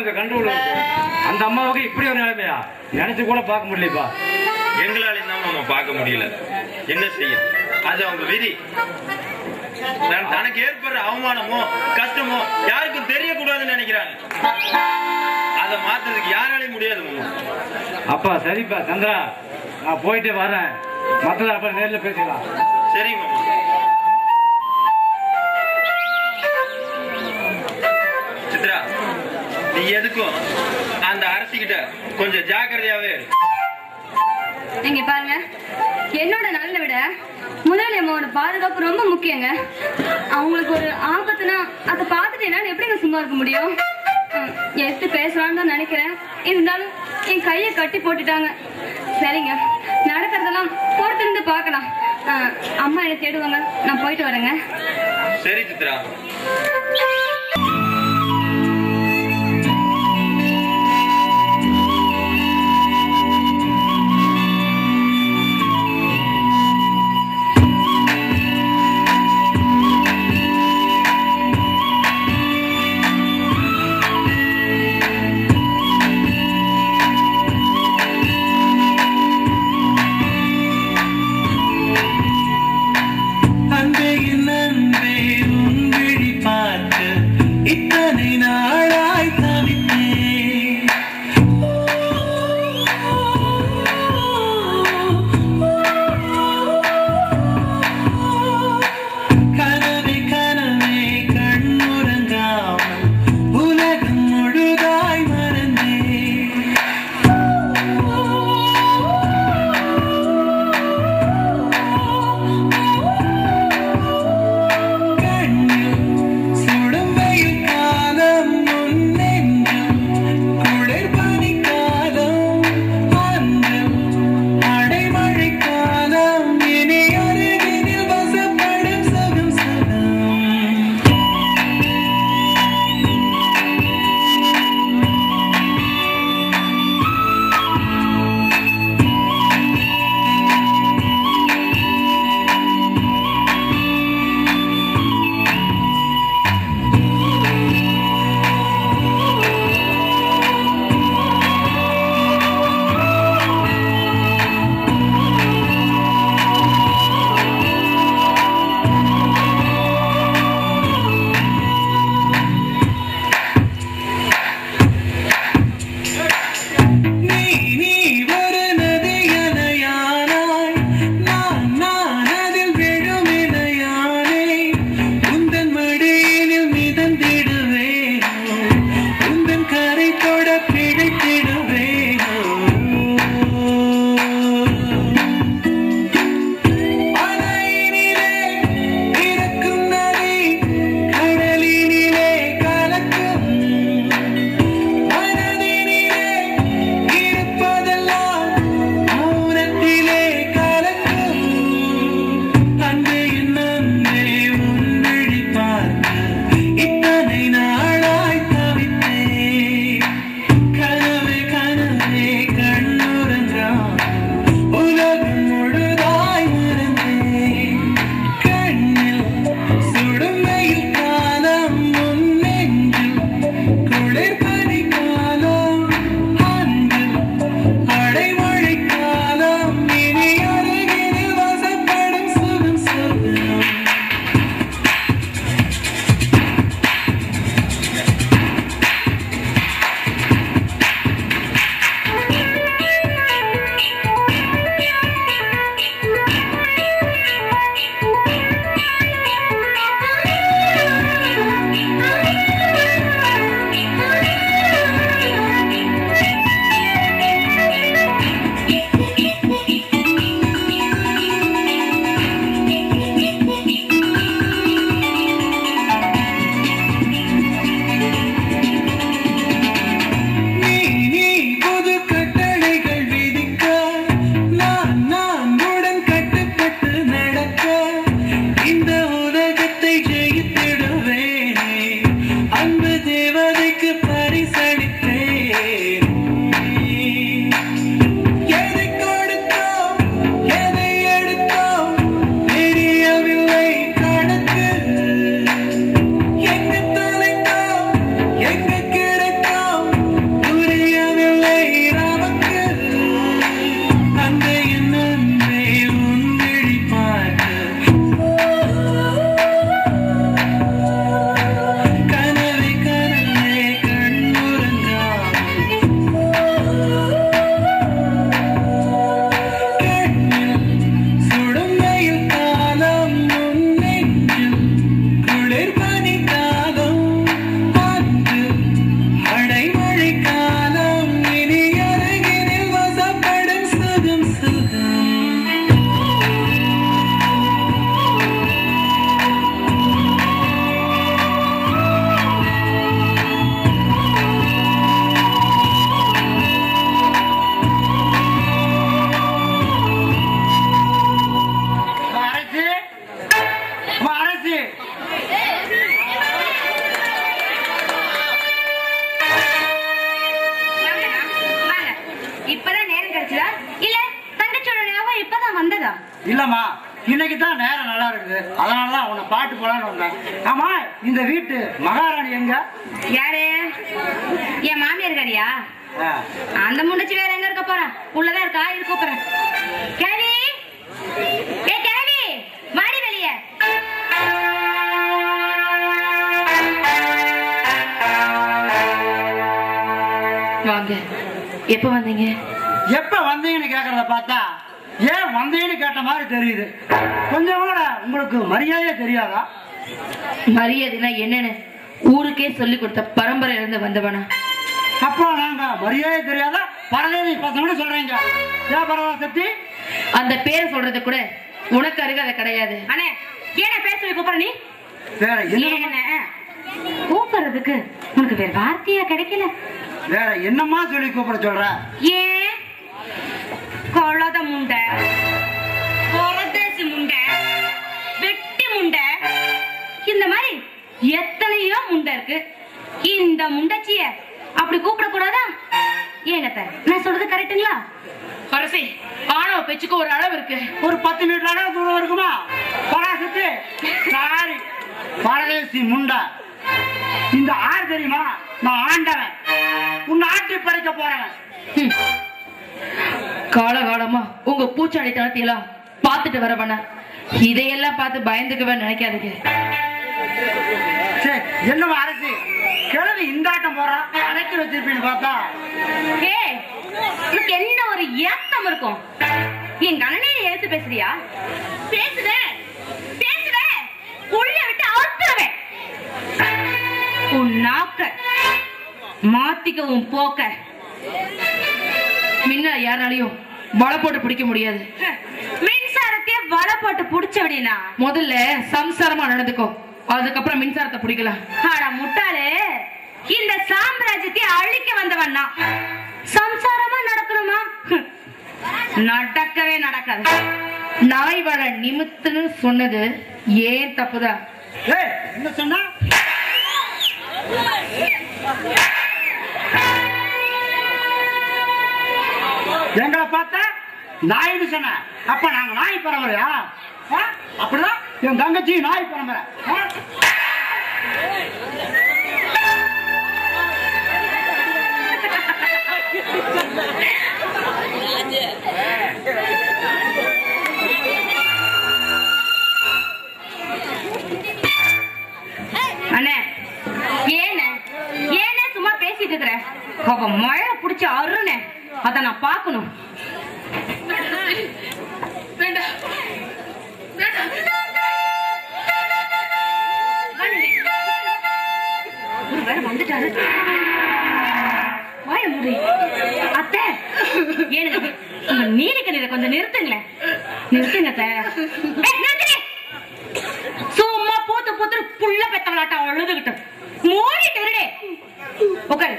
அங்க கண்ட்ரோல் இருக்கு. அந்த அம்மாவுக்கு இப்படி ஒரு நிலைமையா நினைச்சு கூட பார்க்க முடியலப்பா. எங்களாலையும் தான் மாமா பார்க்க முடியல. என்ன செய்ய, அது அவங்க விதி. தனக்கு ஏற்படுற அவமானமோ கஷ்டமோ யாருக்கும் தெரியக்கூடாதுன்னு நினைக்கிறாங்க. அதை மாத்துறதுக்கு யாராலையும் முடியாது மாமா. அப்பா சரிப்பா சந்திரா, நான் போயிட்டு வரேன். மத்தத அப்புறம் நேர்ல பேசிக்கலாம். சரி மாமா. சித்ரா, நீ எதுக்கும் அந்த அரசிக்கிட்ட கொஞ்சம் ஜாக்கிரதையாவே. நீங்க பாருங்க, என்னோட நலனை விட முதலாளி அம்மாவோட பாதுகாப்பு ரொம்ப முக்கியங்க. அவங்களுக்கு ஒரு ஆபத்துனா அதை பார்த்துட்டு என்னால எப்படிங்க சும்மா இருக்க முடியும்? எடுத்து பேசலான்னு தான் நினைக்கிறேன். இருந்தாலும் என் கையை கட்டி போட்டுட்டாங்க. சரிங்க, நடக்கிறதெல்லாம் பொறுத்திருந்து பார்க்கலாம். அம்மா என்னை தேடுவாங்க, நான் போயிட்டு வரேங்க. சரி சித்ரா. it இருக்குதா? இல்லம்மா, இன்னைக்கு தான் நேரம் நல்லா இருக்குது, அதனாலதான் உன்னை பாட்டு போலான்னு வந்தேன். ஆமா, இந்த வீட்டு மகாராணி எங்க? யாரு? என் மாமியார் காரியா? அந்த முண்டச்சி வேற எங்க இருக்க போறா? உள்ளதான் இருக்கா? இது கூப்பிடுறேன். கேளி, ஏ கேளி, வாடி வெளியே. வாங்க. எப்ப வந்தீங்க? எப்ப வந்தீங்கன்னு கேக்குறத பார்த்தா ஏன் வந்தீங்கன்னு கேட்ட மாதிரி தெரியுது. கொஞ்சம் கூட உங்களுக்கு மரியாதையே தெரியாதா? மரியாதைனா என்னன்னு ஊருக்கே சொல்லி கொடுத்த பரம்பரையில இருந்து வந்தவனா? அப்போ நாங்க மரியாதை தெரியாதா பரதேவி பசங்கன்னு சொல்றீங்க? ஏன் பரவாசக்தி? அந்த பேரை சொல்றது கூட உனக்கு அருகாத கிடையாது. அண்ணே, ஏன் பேர் சொல்லி கூப்பிடுற நீ? வேற என்ன கூப்பிடுறதுக்கு உனக்கு வேற வார்த்தையா கிடைக்கல? வேற என்னமா சொல்லி கூப்பிட சொல்ற? ஏன் கொள்ளத முண்டை, பரதேசி முண்டை, வெட்டி முண்டை, இந்த மாதிரி எத்தனையோ முண்டை இருக்கு. இந்த முண்டச்சிய அப்படி கூப்பிட கூடாதா? ஏங்கத்த, நான் சொல்றது கரெக்டுங்களா? அரசி, ஆணவ பேச்சுக்கு ஒரு அளவு இருக்கு. ஒரு 10 மீட்டர் அளவு தூரம் இருக்குமா? பராசக்தி, சாரி பரதேசி முண்டை. இந்த ஆறு தெரியுமா? நான் ஆண்டவன், உன்னை ஆட்டி படைக்க போறவன். காலகாலமா உங்க பூச்சாடி தளத்தையெல்லாம் பார்த்துட்டு வரவன இதையெல்லாம் பார்த்து பயந்துக்கவே நினைக்காதீங்க. சரி, என்னவா அரசி கிழவி இந்த ஆட்டம் போறா? அடைச்சி வச்சிருப்பீன்னு பார்த்தா என்ன ஒரு ஏத்தம் இருக்கும். என் கணனையை எழுத்து பேசுறியா? பேசுவேன் பேசுவேன், உள்ள விட்டு அவுத்துருவேன். உன் நாக்க மாத்திக்க, உன் போக்க. மின்னல யாராலையும் வலை போட்டு பிடிக்க முடியாது. மின்சாரத்தையே வலை போட்டு பிடிச்ச அப்படின்னா முதல்ல சம்சாரமா நடந்துக்கோ, அதுக்கப்புறம் மின்சாரத்தை பிடிக்கலாம். ஆடா முட்டாளே, இந்த சாம்ராஜ்யத்தை அழிக்க வந்தவன் நான். சம்சாரமா நடக்கணுமா? நடக்கவே நடக்காது. நாய் வள நிமித்துன்னு சொன்னது ஏன் தப்புதான்? என்ன சொன்னா? எங்களை பார்த்தா நாய்னு சொன்ன, அப்ப நாங்க நாய் பரம்பரையா? அப்படிதான் என் தங்கச்சி நாய் பரம்பரை. அண்ணே, ஏனே சும்மா பேசிட்டு இருக்கிற? அவ மழை பிடிச்ச அருணே, அத நான் பாக்கணும். வந்துட்டாரு. வாய மூடி. அத்தை, ஏனுங்க உங்க நீலிக்கணித கொஞ்சம் நிறுத்துங்களேன். நிறுத்துங்க அத்தை. சும்மா பூத்து பூத்து புள்ள பெத்தவளாட்ட அழுதுகிட்டு மூடிட்டு இருடே. உட்காரு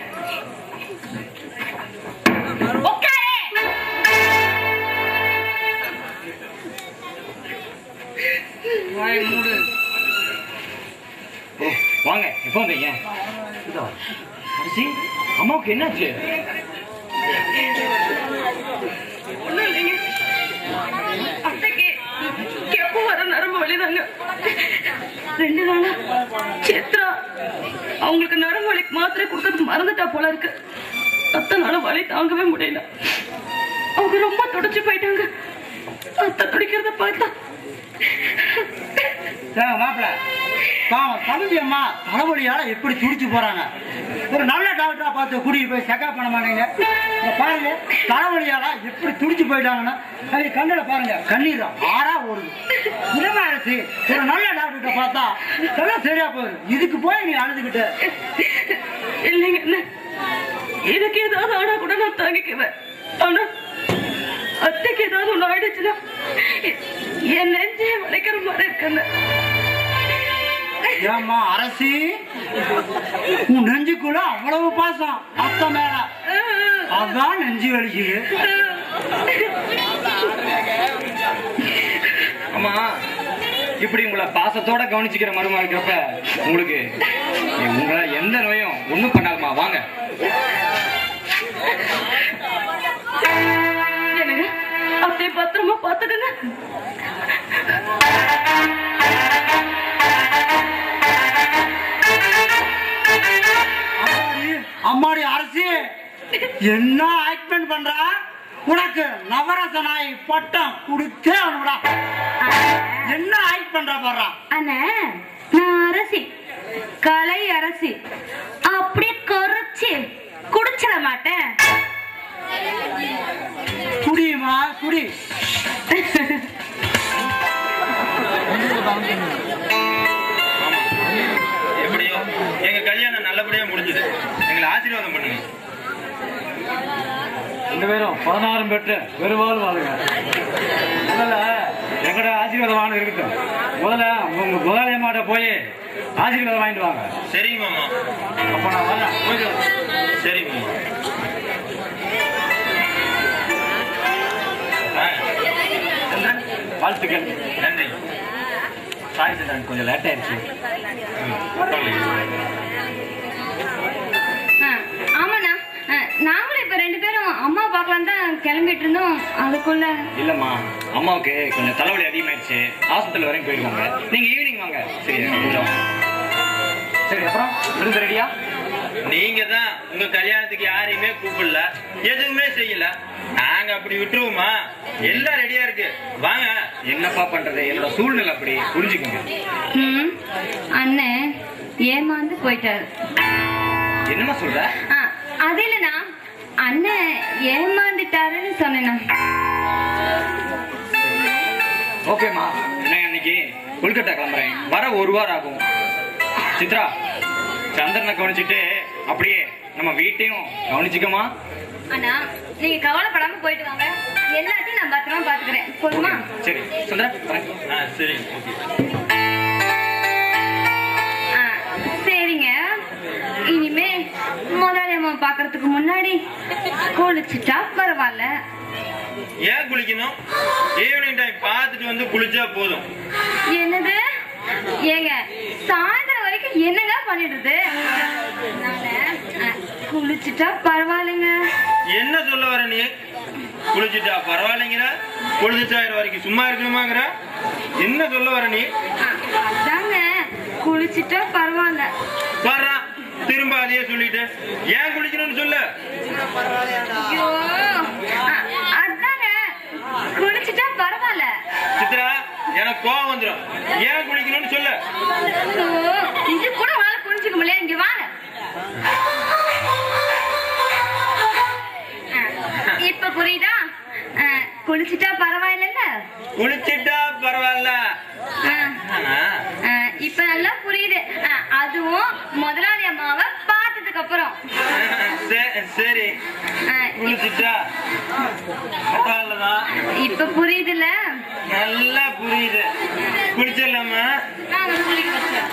உட்காரு. வாய மூடு. வாங்க, எப்போ வந்தீங்க? அரிசி, அம்மாவுக்கு என்னாச்சு? ஒண்ணும் இல்லைங்க, அத்தைக்கு எப்போ வர நரம்பு வலிதாங்க. 2 நாளா சித்ரா அவங்களுக்கு நரம்பு வலிக்கு மாத்திரை கொடுக்கறது மறந்துட்டா போல இருக்கு. அத்தனை நாளும் வலி தாங்கவே முடியல. அவங்க ரொம்ப துடிச்சு போயிட்டாங்க. அத்தை துடிக்கிறத பார்த்தா மாப்பிள்ள பாவம் தம்பி அம்மா தலைவலியால எப்படி துடிச்சு போறாங்க. ஒரு நல்ல டாக்டரா பார்த்து கூட்டிட்டு போய் செக்அப் பண்ண மாட்டீங்க? பாருங்க, தலைவலியால எப்படி துடிச்சு போயிட்டாங்கன்னா அது கண்ணுல பாருங்க, கண்ணீர் ஆறா ஓடுது. இளமா அரசு ஒரு நல்ல டாக்டர்கிட்ட பார்த்தா எல்லாம் சரியா போயிடும். இதுக்கு போய் நீ அழுதுகிட்ட? இல்லைங்க என்ன, எனக்கு ஏதாவது ஆனா கூட நான் தாங்கிக்குவேன். ஆனா அத்தைக்கு ஏதாவது ஒண்ணு ஆயிடுச்சுன்னா என் நெஞ்சே வளைக்கிற மாதிரி இருக்குன்னு. ஏம்மா அரசி, உன் நெஞ்சுக்குள்ள அவ்வளவு பாசம் அத்தை மேல, அதான் நெஞ்சு வலிக்குது. அம்மா, இப்படி உங்களை பாசத்தோட கவனிச்சுக்கிற மருமா இருக்கிறப்ப உங்களுக்கு உங்களை எந்த நோயும் ஒண்ணும் பண்ணாதுமா. வாங்க. அத்தை போய் பத்திரமா பாத்துக்கங்க. அம்மாடி அரசி என்ன ஆக்ட்மெண்ட் பண்றா? உனக்கு நவரச நாய் பட்டம் கொடுத்தே அவனுடா. என்ன ஆக்ட் பண்ற பாரு. அண்ணே, நான் அரசி, கலை அரசி. அப்படியே கரைச்சி குடிச்சிட மாட்டேன். குடியுமா? குடி. எப்படியோ எங்க கல்யாணம் நல்லபடியா முடிஞ்சது. எங்களை ஆசீர்வாதம் பண்ணுங்க. 2 பேரும் 16 பெற்று பெருவாள் வாழுங்க. முதல்ல எங்கட ஆசீர்வாதம் வாங்க இருக்கட்டும். முதல்ல உங்க முதலாளியம்மாட்ட போய் ஆசீர்வாதம் வாங்கிட்டு வாங்க. சரிங்க மாமா. அப்ப நான் வரேன். போயிட்டு வரேன். சரி மாமா. வாழ்த்துக்கள். நன்றி. சாரி சார், கொஞ்சம் லேட் ஆயிடுச்சு. ஆமாண்ணா, நாங்களும் இப்ப 2 பேரும் அம்மா பார்க்கலாம் தான் கிளம்பிட்டு இருந்தோம். அதுக்குள்ள இல்லம்மா, அம்மாவுக்கு கொஞ்சம் தலைவலி அதிகமாயிடுச்சு. ஹாஸ்பிட்டல் வரையும் போயிருக்காங்க. நீங்க ஈவினிங் வாங்க. சரி கொஞ்சம். சரி, அப்புறம் விருந்து ரெடியா? நீங்க தான் உங்க கல்யாணத்துக்கு யாரையுமே கூப்பிடல, எதுவுமே செய்யல. நாங்க அப்படி விட்டுருவோமா? எல்லாம் ரெடியா இருக்கு, வாங்க. என்னப்பா பண்றது, என்னோட சூழ்நிலை அப்படி, புரிஞ்சுக்கோங்க. அண்ணன் ஏமாந்து போயிட்டாரு. என்னமா சொல்ற? அது இல்லண்ணா, அண்ணன் ஏமாந்துட்டாருன்னு சொன்னேண்ணா. ஓகேம்மா, நான் இன்னைக்கு கொல்கத்தா கிளம்புறேன். வர 1 வாரம் ஆகும். சித்ரா, சந்திரனை கவனிச்சுட்டு அப்படியே நம்ம வீட்டையும் கவனிச்சுக்கமா. அண்ணா, நீங்க கவலைப்படாம போயிட்டு வாங்க. எல்லாத்தையும் நான் பத்திரமா பாத்துக்கிறேன். போதுமா? சரி சந்திரா, சரி. சரிங்க. இனிமே முதலாளி அம்மா பாக்குறதுக்கு முன்னாடி குளிச்சுட்டா பரவாயில்ல. ஏன் குளிக்கணும்? ஈவினிங் டைம் பார்த்துட்டு வந்து குளிச்சா போதும். என்னது? ஏங்க, சாயந்தரம் வரைக்கும் என்னங்க பண்ணிடுது? குளிச்சுட்டா பரவாயில்லைங்க. என்ன சொல்ல வர நீ? குளிச்சுட்டா பரவாயில்லைங்கிற, குளிச்சுட்டாயிரம் வரைக்கும் சும்மா இருக்கணுமாங்கிற, என்ன சொல்ல வர நீ? அதாங்க, குளிச்சுட்டா பரவாயில்ல. வர்றா, திரும்ப அதையே சொல்லிட்டு ஏன் குளிக்கணும்னு சொல்லு. ஐயோ, அதாங்க குளிச்சுட்டா பரவாயில்ல. சித்ரா, எனக்கு கோவம் வந்துடும். ஏன் குளிக்கணும்னு சொல்லு. இது கூட உங்களால புரிஞ்சுக்க முடியல. இங்க வாங்க. இப்ப புரியுதா? குளிச்சுட்டா பரவாயில்ல. குளிச்சுட்டா பரவாயில்ல. இப்ப நல்லா புரியுது. அதுவும் முதலாளி அம்மாவை பார்த்ததுக்கு அப்புறம். சரி, குளிச்சுட்டா பரவாயில்லதான். இப்ப புரியுதுல்ல? நல்லா புரியுது. குளிச்சிடலாமா? நாங்க குளிக்க வச்சோம்.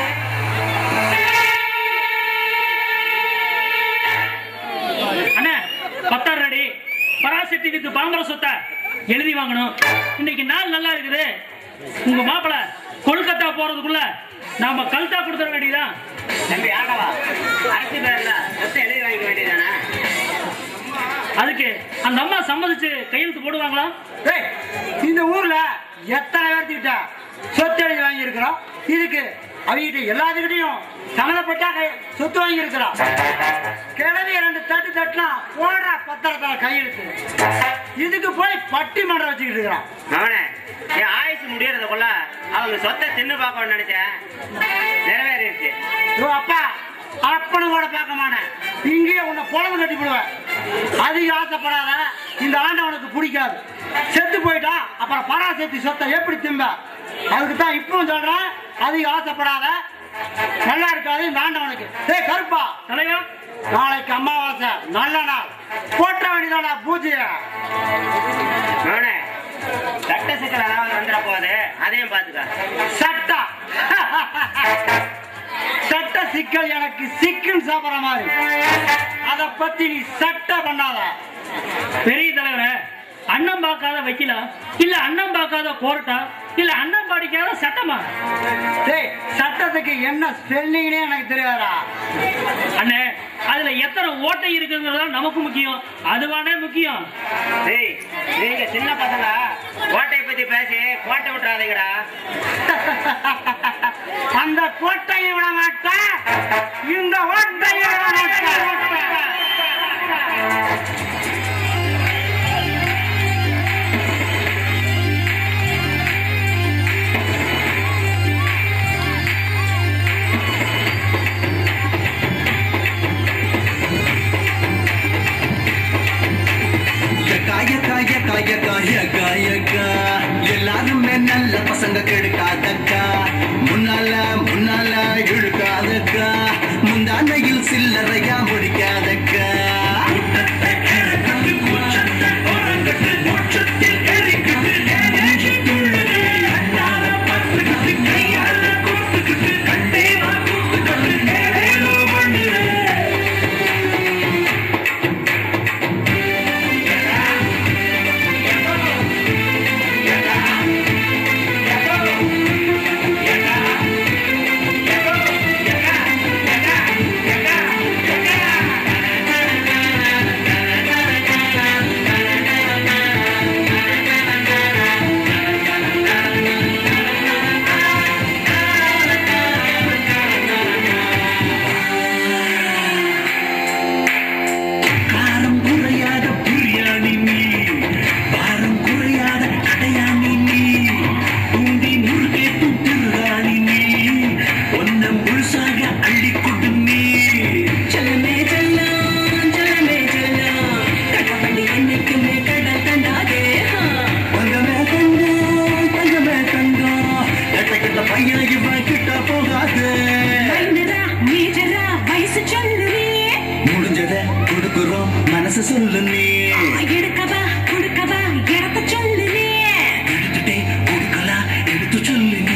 அண்ணா, 10 ரெடி. பராசக்திக்கு பாம்பர சொத்தை எழுதி வாங்கணும். இன்னைக்கு நாள் நல்லா இருக்குது. உங்க மாப்பிள கொல்கத்தா போறதுக்குள்ள நாம கல்தா கொடுத்துட வேண்டியதான். தம்பி ஆண்டவா, அரசு பேர்ல சொத்தை எழுதி வாங்கிக்க வேண்டியதானே? அதுக்கு அந்த அம்மா சம்மதிச்சு கையெழுத்து போடுவாங்களா? இந்த ஊர்ல எத்தனை பேர்த்துக்கிட்ட சொத்து எழுதி வாங்கி இருக்கிறோம். இதுக்கு அவங்க எல்லாத்துக்கிட்டையும் சம்மதப்பட்டா சொத்து வாங்கி இருக்கிறோம். கிழவி 2 தட்டு தட்டுனா போடுற பத்திரத்தால கையெழுத்து. இதுக்கு போய் பட்டிமன்றம் வச்சுக்கிட்டு இருக்கிறான். அவனே, என் ஆயுசு முடியறதுக்குள்ள அவங்க சொத்தை தின்னு பார்க்கணும்னு நினைச்சேன். நிறைவேறிடுச்சு. அப்பா, அப்பனு கூட பார்க்க மாட்டேன். இங்கேயே உன்னை பொழவு கட்டி போடுவேன். அதிக ஆசைப்படாத. இந்த ஆண்டவனுக்கு பிடிக்காது. செத்து போயிட்டா அப்புறம் பராசக்தி சொத்தை எப்படி திம்ப? அதுக்கு தான் இப்பவும் சொல்றேன், அதிக ஆசைப்படாத. நல்லா இருக்காது இந்த ஆண்டவனுக்கு. ஏய் கருப்பா தலையா, நாளைக்கு அமாவாசை, நல்ல நாள். போட்ட வேண்டியதானா பூஜைய? அவனே, சட்ட சிக்கல் ஏதாவது வந்துட போகுது, அதையும் பாத்துக்க. சட்டா சட்ட சிக்கல் எனக்கு சிக்கன் சாப்பிடுற மாதிரி. அத பத்தி நீ சட்ட பண்ணாத. பெரிய தலைவர, அண்ணன் பார்க்காத வைக்கலா, இல்ல அண்ணன் பார்க்காத கோர்ட்டா, இல்ல அண்ணன் படிக்காத சட்டமா? சட்டத்துக்கு என்ன ஸ்பெல்லிங்னே எனக்கு தெரியாதா? அண்ணே, அதுல எத்தனை ஓட்டை இருக்குங்கிறதா நமக்கு முக்கியம். அதுவானே முக்கியம். நீங்க சின்ன பசங்க ஓட்டையை பத்தி பேசி கோட்டை விட்டுறாதீங்கடா. அந்த கோட்டையை விட மாட்டேன், இந்த ஓட்டையை விட மாட்டேன். எல்லாருமே நல்ல பசங்க கெடுக்காதக்கா, முன்னால முன்னால இழுக்காதக்கா, முந்தானையில் சில்லறையா முடிக்காதக்கா. மனசு சொல்லு நீ எடுக்கவா கொடுக்கவா இடத்த சொல்லு நீ எடுத்துட்டே கொடுக்கலாம் எடுத்து சொல்லு நீ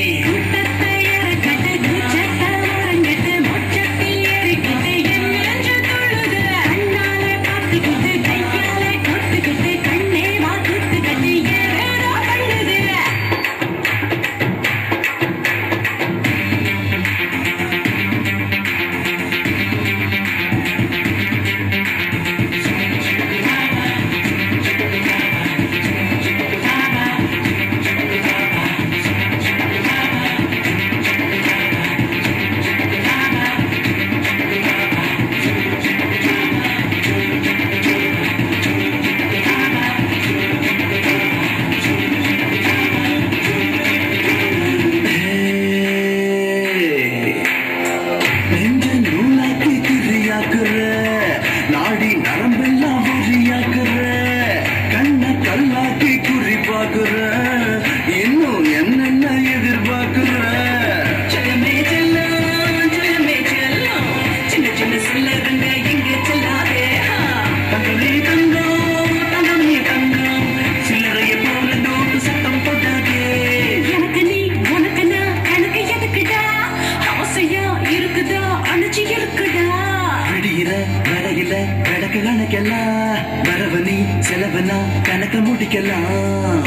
வரவனி செலவனா கணக்க முடிக்கலாம்.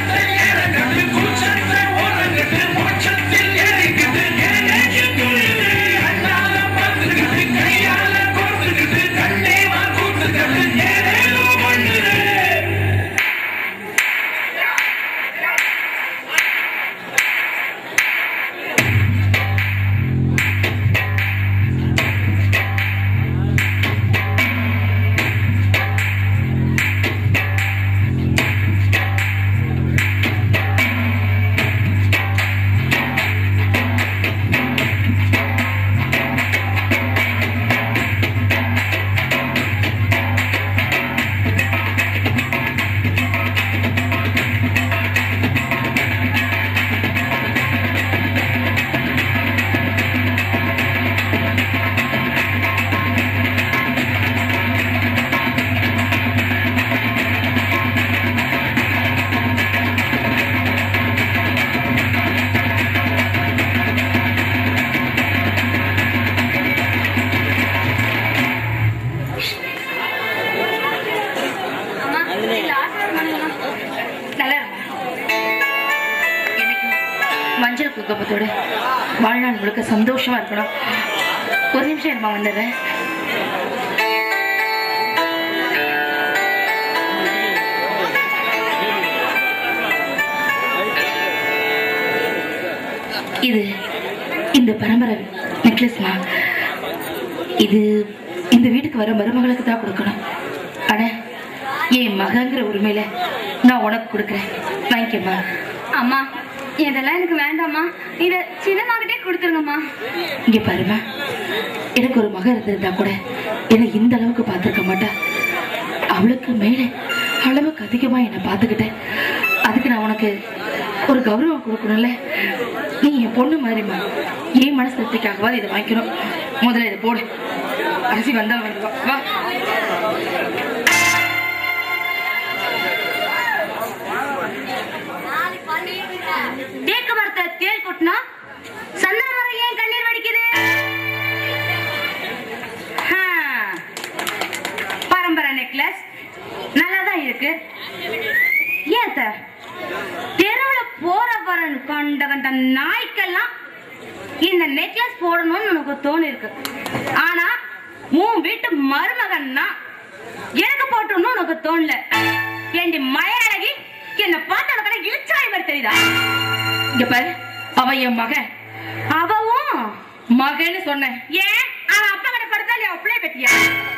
மஞ்சள் குங்குமத்தோட வாழ்நாள் முழுக்க சந்தோஷமா இருக்கணும். ஒரு நிமிஷம் இருமா வந்துடுறேன். இந்த பரம்பரை நெக்லஸ்மா. இது இந்த வீட்டுக்கு வர மருமகளுக்கு தான் கொடுக்கணும். ஆனா என் மகங்கிற உரிமையில நான் உனக்கு கொடுக்குறேன், வாங்கிக்கம்மா. அம்மா இதெல்லாம் எனக்கு வேண்டாம்மா, இத சின்னமாகிட்டே கொடுத்துருங்கம்மா. இங்க பாருமா, எனக்கு ஒரு மக இருந்திருந்தா கூட என்னை இந்த அளவுக்கு பார்த்துருக்க மாட்டா. அவளுக்கு மேலே அளவுக்கு அதிகமா என்னை பார்த்துக்கிட்டேன். அதுக்கு நான் உனக்கு ஒரு கௌரவம் கொடுக்கணும்ல. நீ என் பொண்ணு மாதிரிமா, என் மனசு திருப்திக்காகவாது இதை வாங்கிக்கணும். முதல்ல இதை போடு, அரிசி வந்தா வந்து வா. தேக்கு மரத்தை தேள் கொட்டினா சந்தன மரம் ஏன் கண்ணீர் வடிக்குது? பரம்பரை நெக்லஸ் நல்லாதான் இருக்கு. ஏன் தெருவுல போற வரன் கண்ட கண்ட நாய்க்கெல்லாம் இந்த நெக்லஸ் போடணும்னு உனக்கு தோணி இருக்கு. ஆனா உன் வீட்டு மருமகன்னா எனக்கு போட்டோம்னு உனக்கு தோணல. ஏண்டி மழையழகி என்ன பார்த்த உனக்கு இழுச்சாய் மாதிரி தெரியுதா? இங்க பாரு, அவ என் மகன். அவவும் மகன்னு சொன்னேன். ஏன் அவன் அப்பா கிட்ட படுத்தா நீ அப்படியே பத்தியா?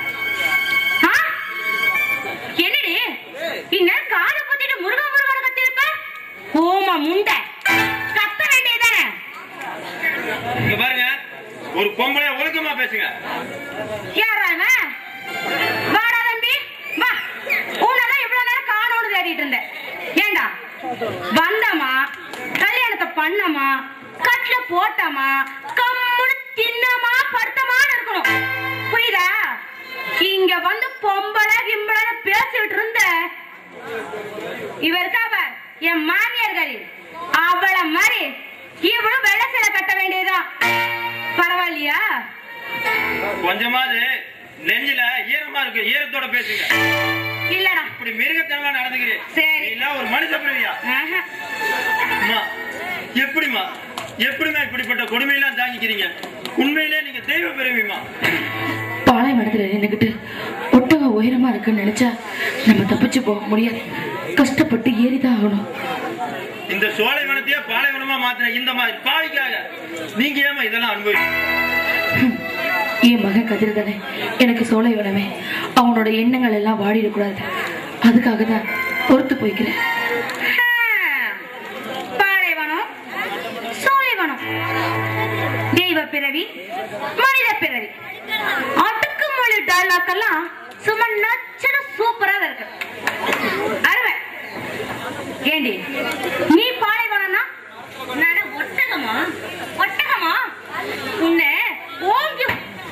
என்னடி இன்னும் காதை பத்திட்டு முருகா முருகா கத்திருப்ப? ஓமா முண்டை கத்த வேண்டியதானே. இங்க பாருங்க, ஒரு பொம்பளை ஒழுக்கமா பேசுங்க. யாரா இவன்? வாடா தம்பி வா. உன்னதான் இவ்வளவு நேரம் காணோடு தேடிட்டு இருந்தேன். ஏண்டா வந்தமா கல்யாணத்தை பண்ணமா கட்ல போட்டமா கம்முன்னு தின்னமா படுத்தமான்னு இருக்கணும், புரியுதா? இங்க வந்து பொம்பளை கிம்பளை பேசிட்டு இருந்த இவ இருக்காவ என் மாமியார் கறி, அவளை மாதிரி இவளும் வெள்ளை சேலை கட்ட வேண்டியதுதான். பரவாயில்லையா? கொஞ்சமாவது நெஞ்சில ஈரமா இருக்கு, ஈரத்தோட பேசுங்க. இல்லடா இப்படி மிருகத்தனமா நடந்துக்கிறீ. சரி இல்ல ஒரு மனுஷ பிறவியா? அம்மா எப்படிமா எப்படிமா இப்படிப்பட்ட கொடுமையெல்லாம் தாங்கிக்கிறீங்க? உண்மையிலே நீங்க தெய்வ பிறவிமா. பாலைவனத்துல நின்னுகிட்டு ஒட்டக உயரமா இருக்குன்னு நினைச்சா நம்ம தப்பிச்சு போக முடியாது. கஷ்டப்பட்டு ஏறிதான் ஆகணும். இந்த சோலைவனத்தையே பாலைவனமா மாத்தின இந்த மாதிரி பாவிக்காக நீங்க ஏமா இதெல்லாம் அனுபவிச்சு? என் மகன் கதிர் தானே எனக்கு சோலைவனமே. அவனோட எண்ணங்கள் எல்லாம் வாடிடக்கூடாது, அதுக்காக தான் பொறுத்து போய்க்கிறேன். பாலைவனம் சோலைவனம், தெய்வ பிறவி மனித பிறவி, அடுக்குமொழி டைலாக்கெல்லாம் சும்மா நச்சுன்னு சூப்பரா இருக்கு. அருமை. ஏண்டி நீ பாலைவனம்னா நான் ஒட்டகமா? ஒட்டகமா உன்னை ஓங்கி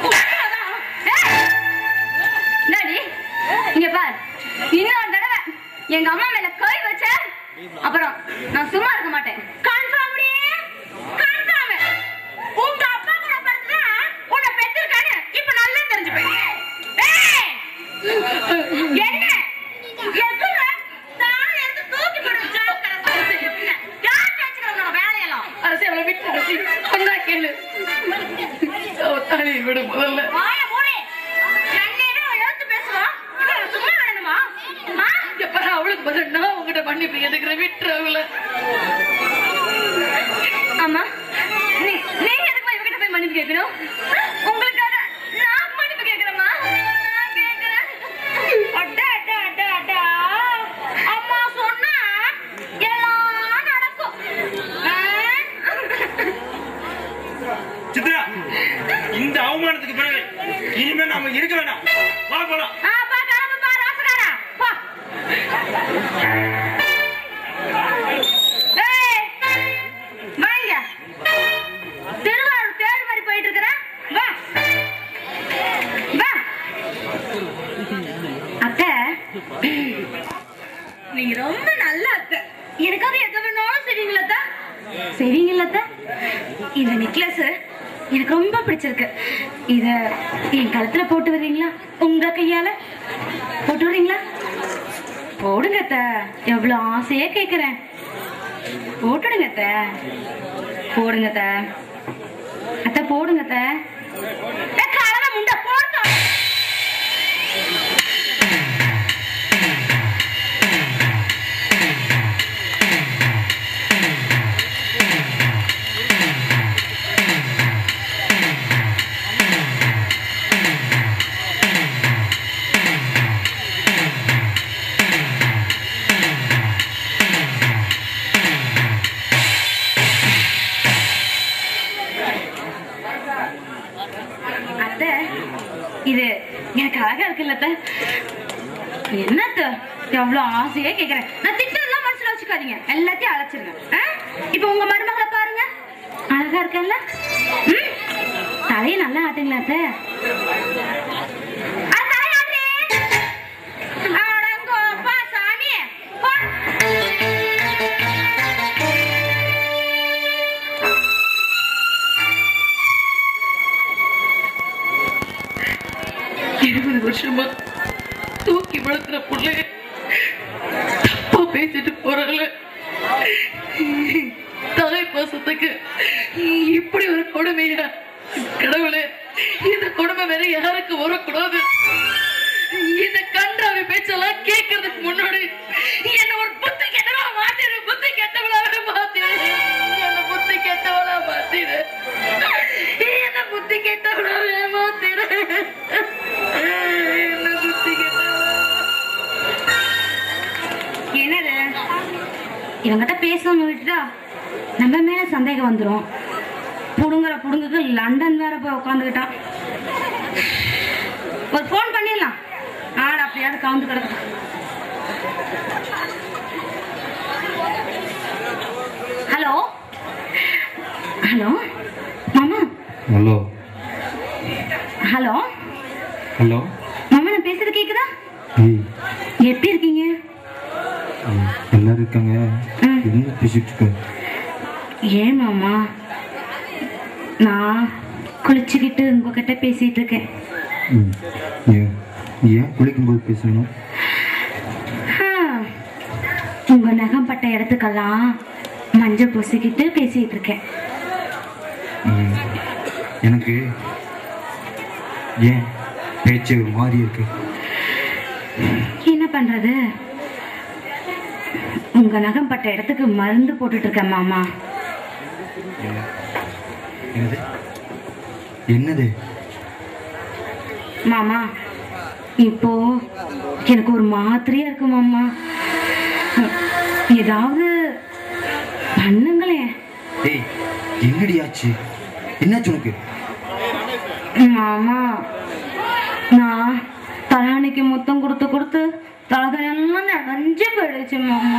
இங்க பார், இன்னொரு தடவை எங்க அம்மா மேல கை வச்ச அப்புறம் நான் சும்மா இருக்க மாட்டேன். Confirm confirm. உங்க அப்பா கூட பார்த்தா உன்னை பெற்றிருக்கானே இப்ப நல்லா தெரிஞ்சு போய். என்ன எதுல தான எடுத்து தூக்கி போடு ஜாக்கிரதை. யார் பேசுறவங்க வேலையெல்லாம் அரசே அவளை விட்டு அரசி அண்ணா கேளு. தாலி விடு முதல்ல. வாய மூடி. என்னையே எழுத்து பேசுவா. இவன் சும்மா விடணுமா? அவளுக்கு பதில் நான் உங்ககிட்ட மன்னிப்பு கேட்டுக்கிறேன், விட்டுறவங்கள. ஆமா நீங்க எதுக்கு இவகிட்ட போய் மன்னிப்பு கேட்கணும்? உங்களுக்காக நான் மன்னிப்பு கேட்கிறேம்மா. நான் கேட்கிறேன். அட்டா அட்டா அட்டா அட்டா அம்மா சொன்னா எல்லாம் நடக்கும். சித்ரா, இந்த அவமானத்துக்கு பிறகு இனிமே நாம இருக்க வேண்டாம். வா போலாம். திருவாரூர் தேடி மாதிரி போயிட்டு இருக்கிற. வா வா. அத்தை நீங்க ரொம்ப நல்ல அத்தை. எனக்காக எதை வேணாலும் செய்வீங்களா? செய்வீங்களா? இந்த நெக்லஸ் எனக்கு ரொம்ப பிடிச்சிருக்கு. இத என் கழுத்துல போட்டு வருவீங்களா? உங்க கையால போட்டு வருவீங்களா? போடுங்க அத்தை, எவ்வளவு ஆசையா கேக்குறேன். போட்டுடுங்க அத்தை, போடுங்க அத்தை. அத்தை போடுங்க அத்தை. கலவை முண்டை போட்டோம். அழகா இருக்குல்ல அத்தை? என்னத்த எவ்வளவு ஆசையா கேக்குறேன். நான் திட்டம்லாம் மனசுல வச்சுக்காதீங்க, எல்லாத்தையும் அழைச்சிருங்க. இப்ப உங்க மருமகளை பாருங்க, அழகா இருக்கல்ல? தலையை நல்லா ஆட்டுங்களா அத்தை? வருஷமா தூக்கி வளர்த்துற பிள்ளை தப்பா பேசிட்டு போறல. தாய் பாசத்துக்கு இப்படி ஒரு கொடுமையா? கடவுளே, இந்த கொடுமை வேற யாருக்கு வரக்கூடாது. இந்த கன்றாவி பேச்செல்லாம் கேட்கறதுக்கு முன்னாடி என்ன ஒரு புத்தி கெட்டவளா மாத்திரு, புத்தி கெட்டவளாவே மாத்திரு, என்ன புத்தி கெட்டவளா மாத்திரு, என்ன புத்தி கெட்டவளாவே மாத்திரு, என்ன புத்தி கெட்டவளா. என்னது இவங்கிட்ட பேசணும்னு விட்டுட்டா நம்ம மேல சந்தேகம் வந்துரும். புடுங்குற புடுங்குக்கு லண்டன் வேற போய் உட்காந்துக்கிட்டான். ஒரு போன் பண்ணிடலாம், ஆடு அப்படியாவது கவுந்து கிடக்கு. ஹலோ ஹலோ மாமா. ஹலோ ஹலோ ஹலோ மாமா, நான் பேசுறது கேக்குதா? எப்படி இருக்கீங்க? எல்லாரும் இருக்காங்க. என்ன பேசிட்டு இருக்க? ஏன் மாமா, நான் குளிச்சுக்கிட்டு உங்ககிட்ட பேசிட்டு இருக்கேன். ஏன் குளிக்கும்போது பேசணும்? உங்க நகம் பட்ட இடத்துக்கெல்லாம் மஞ்சள் பூசிக்கிட்டு பேசிட்டு இருக்கேன். எனக்கு ஏன் பேச்சு ஒரு மாதிரி இருக்கு? என்ன பண்றது, உங்க நகம் பட்ட இடத்துக்கு மருந்து போட்டுட்டு இருக்கேன் மாமா. என்னது மாமா? இப்போ எனக்கு ஒரு மாதிரியா இருக்கு மாமா, ஏதாவது பண்ணுங்களேன். ஏய், என்னடி ஆச்சு? என்னாச்சு உனக்கு? மாமா, நான் தலானிக்கு முத்தம் கொடுத்து கொடுத்து தலையெல்லாம் நிறைஞ்சு போயிடுச்சு மாமா.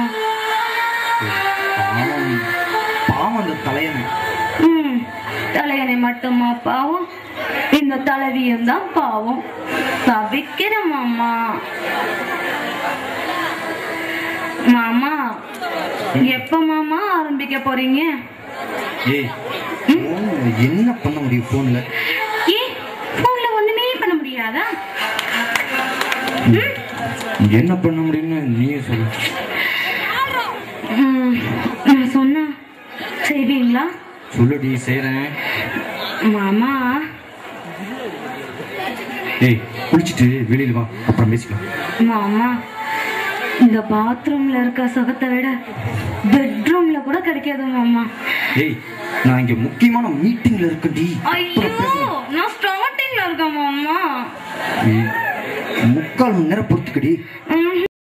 பாவம் அந்த தலையணை. தலையணை மட்டுமா பாவம், இந்த தலைவியும் தான் பாவம். தவிக்கிற மாமா. மாமா, எப்ப மாமா ஆரம்பிக்க போறீங்க? ஏய், என்ன பண்ண முடியும் போன்ல? போன்ல ஒண்ணுமே பண்ண முடியாதா? என்ன பண்ண முடியும்னு நீயே சொல்லு. நான் சொன்னா செய்வீங்களா? சொல்லுடி, செய்றேன். மாமா, ஏய், குளிச்சுட்டு வெளியில வா, அப்புறம் பேசிக்கலாம். மாமா, இந்த பாத்ரூம்ல இருக்க சுகத்தை விட பெட்ரூம்ல கூட கிடைக்காது மாமா. ஏய், நான் இங்க முக்கியமான மீட்டிங்ல இருக்கேன்டி. ஐயோ, நான் ஸ்டார்டிங்ல இருக்கேன் மாமா. 3/4 மணி நேரம் பொறுத்துக்கடி.